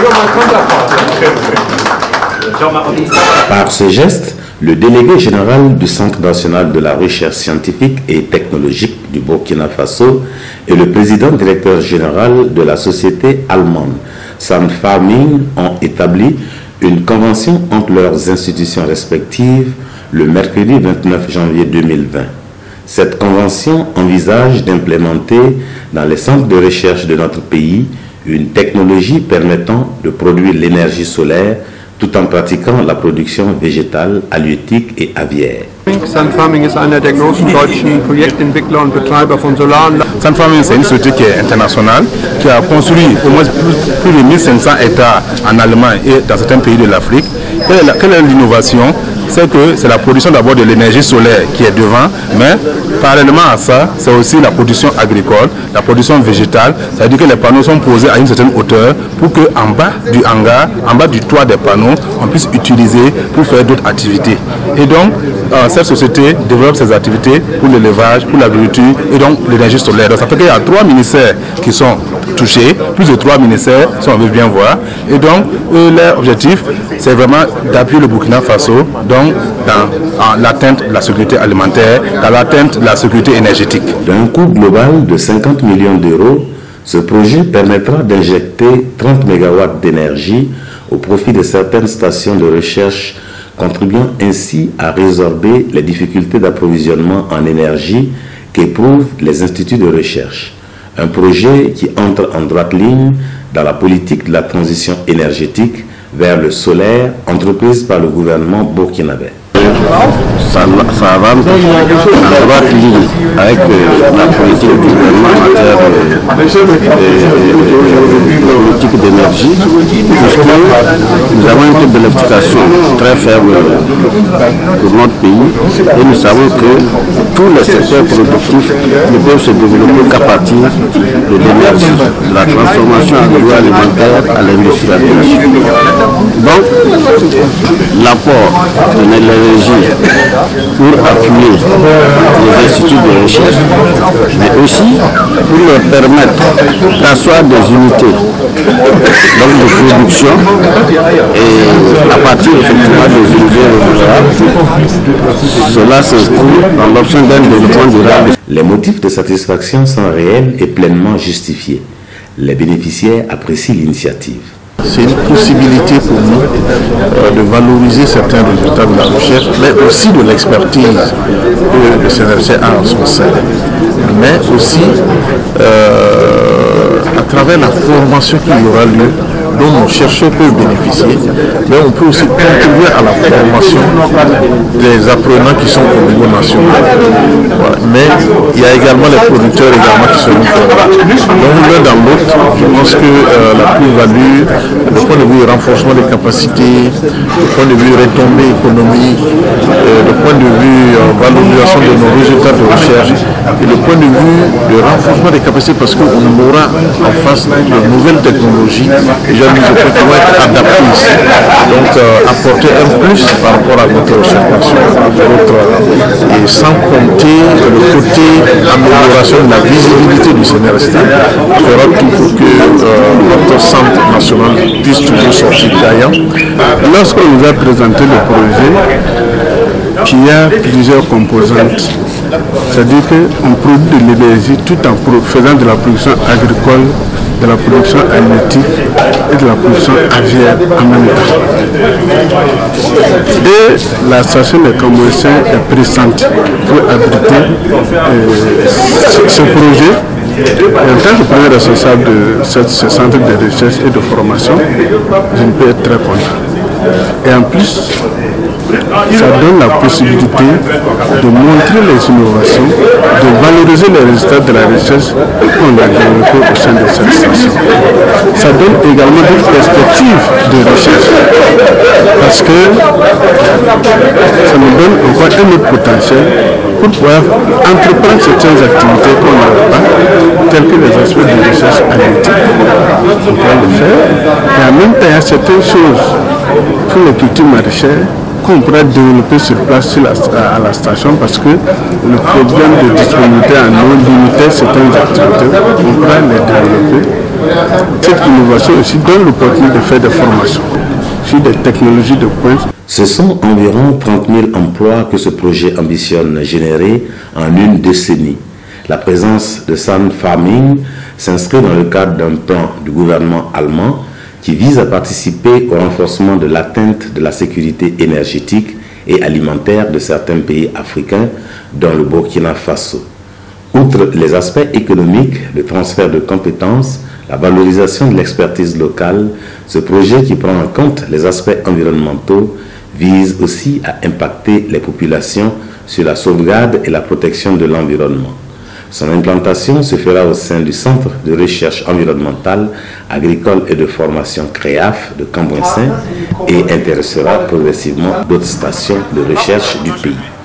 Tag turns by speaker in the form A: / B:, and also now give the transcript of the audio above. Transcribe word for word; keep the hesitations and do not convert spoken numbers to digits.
A: Par ce geste, le délégué général du Centre national de la recherche scientifique et technologique du Burkina Faso et le président directeur général de la société allemande Sun Farming ont établi une convention entre leurs institutions respectives le mercredi vingt-neuf janvier deux mille vingt. Cette convention envisage d'implémenter dans les centres de recherche de notre pays une technologie permettant de produire l'énergie solaire tout en pratiquant la production végétale, halieutique et aviaire.
B: Sun Farming est einer der großen deutschen Projektentwickler und Betreiber von Solaranlagen.
C: Sun Farming, c'est une société qui est internationale, qui a construit au moins plus, plus de mille cinq cents hectares en Allemagne et dans certains pays de l'Afrique. Quelle est l'innovation? C'est que c'est la production d'abord de l'énergie solaire qui est devant, mais parallèlement à ça, c'est aussi la production agricole, la production végétale. Ça veut dire que les panneaux sont posés à une certaine hauteur pour qu'en bas du hangar, en bas du toit des panneaux, on puisse utiliser pour faire d'autres activités. Et donc, euh, cette société développe ses activités pour l'élevage, pour l'agriculture et donc l'énergie solaire. Donc ça fait qu'il y a trois ministères qui sont touchés, plus de trois ministères, si on veut bien voir. Et donc, eux, leur objectif, c'est vraiment d'appuyer le Burkina Faso donc, dans l'atteinte de la sécurité alimentaire, dans l'atteinte de la sécurité énergétique.
A: D'un coût global de cinquante millions d'euros, ce projet permettra d'injecter trente mégawatts d'énergie au profit de certaines stations de recherche, contribuant ainsi à résorber les difficultés d'approvisionnement en énergie qu'éprouvent les instituts de recherche. Un projet qui entre en droite ligne dans la politique de la transition énergétique vers le solaire entreprise par le gouvernement burkinabé.
D: Ça, ça va en droite ligne avec euh, la politique du gouvernement en matière de, de, de, de politique d'énergie, puisque nous avons un taux d'électrification très faible pour notre pays et nous savons que tous les secteurs productifs ne peuvent se développer qu'à partir de l'énergie, de la transformation agroalimentaire à l'industrialisation. Donc, l'apport de l'énergie pour appuyer les instituts de recherche, mais aussi pour leur permettre d'asseoir des unités donc de production et à partir effectivement des unités renouvelables, cela s'inscrit dans l'option d'un développement durable.
A: Les motifs de satisfaction sont réels et pleinement justifiés. Les bénéficiaires apprécient l'initiative.
C: C'est une possibilité pour nous euh, de valoriser certains résultats de la recherche, mais aussi de l'expertise que le C N R C a en son sein. Mais aussi euh, à travers la formation qui aura lieu, dont nos chercheurs peuvent bénéficier, mais on peut aussi contribuer à la formation des apprenants qui sont au niveau national. Voilà. Mais il y a également les producteurs également qui seront formés. Donc l'un dans l'autre, je pense que euh, la plus-value, du point de vue renforcement des capacités, du point de vue retombée économique, euh, du point de vue euh, valorisation de nos résultats de recherche, et le point de vue de renforcement des capacités, parce qu'on aura en face de nouvelles technologies déjà mises au point qui vont être adaptées ici. Donc euh, apporter un plus par rapport à notre recherche nationale, et sans compter le côté amélioration de la visibilité du C N R S T, fera tout pour que euh, notre centre national puisse toujours sortir gagnant. Lorsqu'on nous a présenté le projet, qui a plusieurs composantes, c'est-à-dire qu'on produit de l'énergie tout en faisant de la production agricole, de la production halieutique et de la production aviaire en même temps. Et la station de Camouessé est présente pour abriter euh, ce, ce projet. Et en tant que premier responsable de ce, ce centre de recherche et de formation, je ne peux être très content. Et en plus, ça donne la possibilité de montrer les innovations, de valoriser les résultats de la recherche qu'on a développés au sein de cette station. Ça donne également des perspectives de recherche, parce que ça nous donne encore un autre potentiel pour pouvoir entreprendre certaines activités qu'on n'avait pas, telles que les aspects de recherche halieutique. On peut le faire. Et en même temps, il y a certaines choses pour les cultures maraîchères qu'on pourra développer sur place sur la, à la station, parce que le problème de disponibilité en eau limitait certaines activités, on pourra les développer cette innovation aussi donne l'opportunité de faire des formations sur des technologies de pointe.
A: Ce sont environ trente mille emplois que ce projet ambitionne générer en une décennie. La présence de Sun Farming s'inscrit dans le cadre d'un plan du gouvernement allemand qui vise à participer au renforcement de l'atteinte de la sécurité énergétique et alimentaire de certains pays africains, dont le Burkina Faso. Outre les aspects économiques, le transfert de compétences, la valorisation de l'expertise locale, ce projet qui prend en compte les aspects environnementaux vise aussi à impacter les populations sur la sauvegarde et la protection de l'environnement. Son implantation se fera au sein du Centre de recherche environnementale, agricole et de formation CREAF de Cambouissin et intéressera progressivement d'autres stations de recherche du pays.